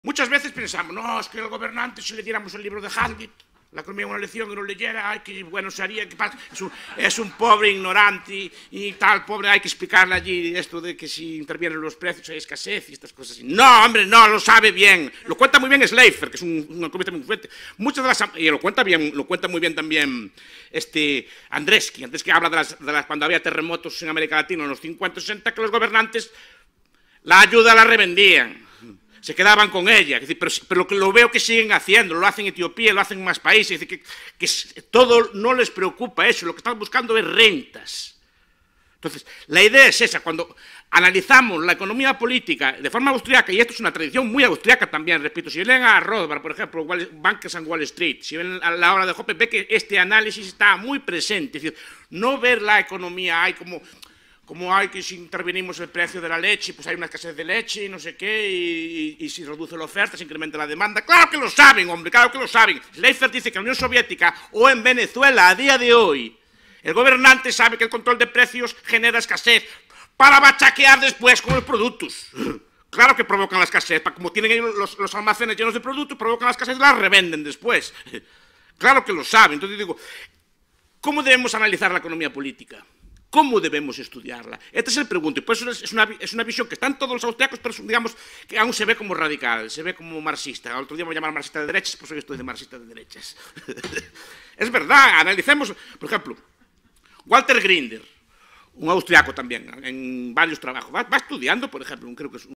Muchas veces pensamos, no, es que al gobernante si le diéramos el libro de Hazlitt, la economía una lección y no leyera, ay, qué bueno sería, que es un pobre ignorante y tal, pobre, hay que explicarle allí esto de que si intervienen los precios hay escasez y estas cosas. No, hombre, no, lo sabe bien. Lo cuenta muy bien Schleifer, que es un economista muy fuerte. Muchas de las, y lo cuenta muy bien también Andresky habla de las cuando había terremotos en América Latina en los 50 60, que los gobernantes la ayuda la revendían. Se quedaban con ella, es decir, pero lo veo que siguen haciendo, lo hacen en Etiopía, lo hacen en más países, es decir, que todo no les preocupa eso, lo que están buscando es rentas. Entonces, la idea es esa, cuando analizamos la economía política de forma austriaca, y esto es una tradición muy austriaca también, repito, si leen a Rothbard, por ejemplo, Bankers and Wall Street, si ven a la obra de Hoppe, ve que este análisis está muy presente, es decir, no ver la economía hay como hay que si intervenimos el precio de la leche, pues hay una escasez de leche y no sé qué, y si reduce la oferta, se incrementa la demanda. ¡Claro que lo saben, hombre! ¡Claro que lo saben! Schleifer dice que en la Unión Soviética o en Venezuela a día de hoy, el gobernante sabe que el control de precios genera escasez para bachaquear después con los productos. Claro que provocan la escasez, como tienen los almacenes llenos de productos, provocan la escasez y la revenden después. Claro que lo saben. Entonces digo, ¿cómo debemos analizar la economía política? ¿Cómo debemos estudiarla? Este es el pregunto, y por eso es una visión que están todos los austriacos, pero digamos que aún se ve como radical, se ve como marxista. El otro día me llamaron marxista de derechas, pues hoy estoy de marxista de derechas. Es verdad, analicemos, por ejemplo, Walter Grinder, un austriaco también, en varios trabajos, va estudiando, por ejemplo, creo que es